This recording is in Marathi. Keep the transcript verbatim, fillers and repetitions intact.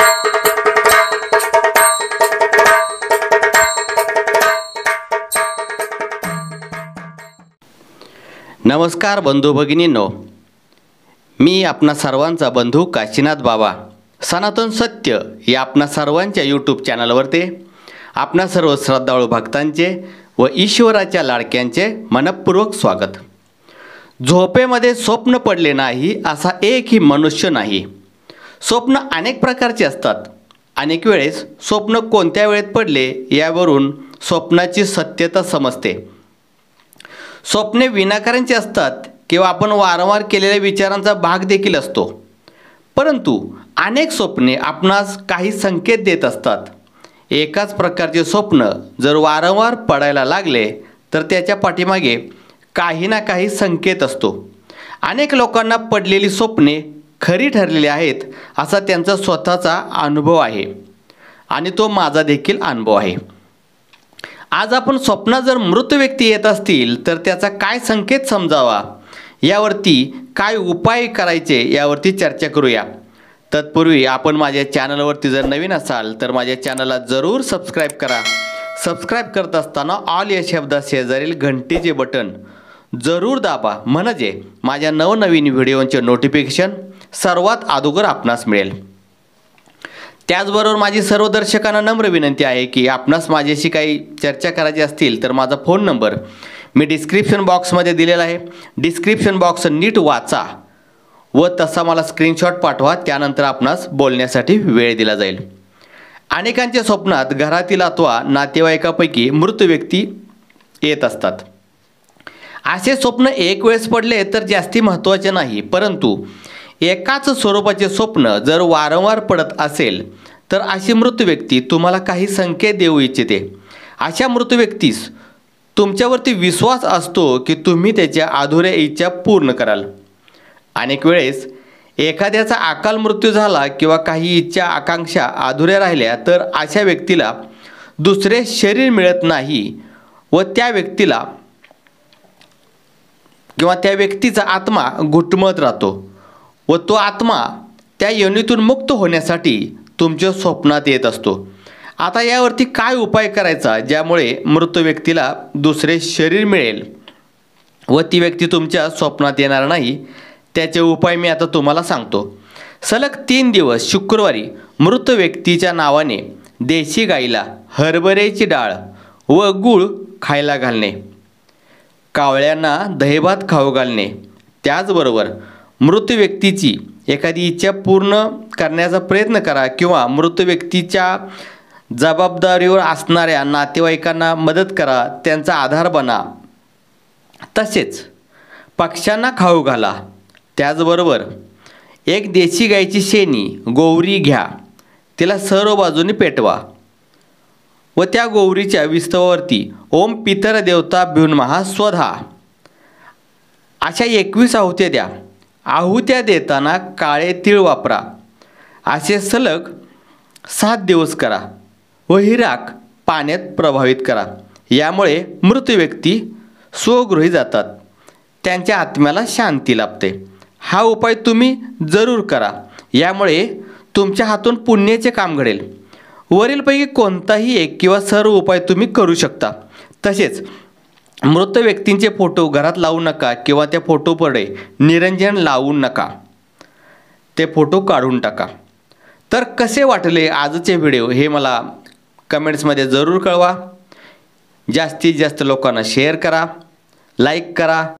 नमस्कार बंधू भगिनींनो, मी आपणा सर्वांचा बंधू काशीनाथ बाबा सनातन सत्य या आपणा सर्वांच्या यूट्यूब चॅनलवरती आपणा सर्व श्रद्धाळू भक्तांचे व ईश्वराच्या लाडक्यांचे मनपूर्वक स्वागत। झोपेमध्ये स्वप्न पडले नाही असा एकही मनुष्य नाही। स्वप्न अनेक प्रकारचे असतात। अनेक वेळेस स्वप्न कोणत्या वेळेत पडले यावरून स्वप्नाची सत्यता समजते। स्वप्ने विनाकारांची असतात किंवा आपण वारंवार केलेल्या विचारांचा भाग देखील असतो, परंतु अनेक स्वप्ने आपणास काही संकेत देत असतात। एकाच प्रकारचे स्वप्न जर वारंवार पडायला लागले तर त्याच्या पाठीमागे काही ना काही संकेत असतो। अनेक लोकांना पडलेली स्वप्ने खरी ठरलेली आहेत असा त्यांचा स्वतःचा अनुभव आहे आणि तो माझा देखील अनुभव आहे। आज आपण स्वप्नात जर मृत व्यक्ती येत असतील तर त्याचा काय संकेत समजावा यावरती काय उपाय करायचे यावरती चर्चा करूया। तत्पूर्वी आपण माझ्या चॅनलवरती जर नवीन असाल तर माझ्या चॅनलला जरूर सबस्क्राईब करा। सबस्क्राईब करत असताना ऑल या शब्दा शेजारील घंटीचे बटन जरूर दाबा, म्हणजे माझ्या नवनवीन व्हिडिओंचे नोटिफिकेशन सर्वात अगोदर आपणास मिळेल। त्याचबरोबर माझी सर्व दर्शकांना नम्र विनंती आहे की आपणास माझ्याशी काही चर्चा करायची असतील तर माझा फोन नंबर मी डिस्क्रिप्शन बॉक्समध्ये दिलेला आहे। डिस्क्रिप्शन बॉक्स नीट वाचा व तसा मला स्क्रीनशॉट पाठवा, त्यानंतर आपणास बोलण्यासाठी वेळ दिला जाईल। अनेकांच्या स्वप्नात घरातील अथवा नातेवाईकापैकी मृत व्यक्ती येत असतात। असे स्वप्न एक वेळेस पडले तर जास्ती महत्त्वाचे नाही, परंतु एकाच स्वरूपाचे स्वप्न जर वारंवार पडत असेल तर अशी मृत व्यक्ती तुम्हाला काही संकेत देऊ इच्छिते। अशा मृत व्यक्तीस तुमच्यावरती विश्वास असतो की तुम्ही त्याच्या अधुऱ्या इच्छा पूर्ण कराल। अनेक वेळेस एखाद्याचा अकाल मृत्यू झाला किंवा काही इच्छा आकांक्षा अधुऱ्या राहिल्या तर अशा व्यक्तीला दुसरे शरीर मिळत नाही व त्या व्यक्तीला किंवा त्या व्यक्तीचा आत्मा घुटमळत राहतो व तो आत्मा त्या योनीतून मुक्त होण्यासाठी तुमच्या स्वप्नात येत असतो। आता यावरती काय उपाय करायचा ज्यामुळे मृत व्यक्तीला दुसरे शरीर मिळेल व ती व्यक्ती तुमच्या स्वप्नात येणार नाही, त्याचे उपाय मी आता तुम्हाला सांगतो। सलग तीन दिवस शुक्रवारी मृत व्यक्तीच्या नावाने देशी गाईला हरभऱ्याची डाळ व गूळ खायला घालणे, कावळ्यांना दहीभात खाऊ घालणे, त्याचबरोबर मृत व्यक्तीची एखादी इच्छा पूर्ण करण्याचा प्रयत्न करा किंवा मृत व्यक्तीच्या जबाबदारीवर असणाऱ्या नातेवाईकांना मदत करा, त्यांचा आधार बना। तसेच पक्ष्यांना खाऊ घाला। त्याचबरोबर एक देशी गायची शेणी गोवरी घ्या, तिला सर्व बाजूनी पेटवा व त्या गोवरीच्या विस्तवावरती ओम पितर देवता भ्युन्महा स्वधा अशा एकवीस आहुत्या द्या। आहुत्या देताना काळे तीळ वापरा। असे सलग सात दिवस करा व ही राख पाण्यात प्रभावित करा। यामुळे मृत व्यक्ती स्वगृही जातात, त्यांच्या आत्म्याला शांती लाभते। हा उपाय तुम्ही जरूर करा, यामुळे तुमच्या हातून पुण्याचे काम घडेल। वरीलपैकी कोणताही एक किंवा सर्व उपाय तुम्ही करू शकता। तसेच मृत व्यक्तींचे फोटो घरात लावू नका किंवा त्या फोटोपुढे निरंजन लावू नका, ते फोटो काढून टाका। तर कसे वाटले आजचे व्हिडिओ हे मला कमेंट्समध्ये जरूर कळवा। जास्तीत जास्त लोकांना शेअर करा, लाईक करा।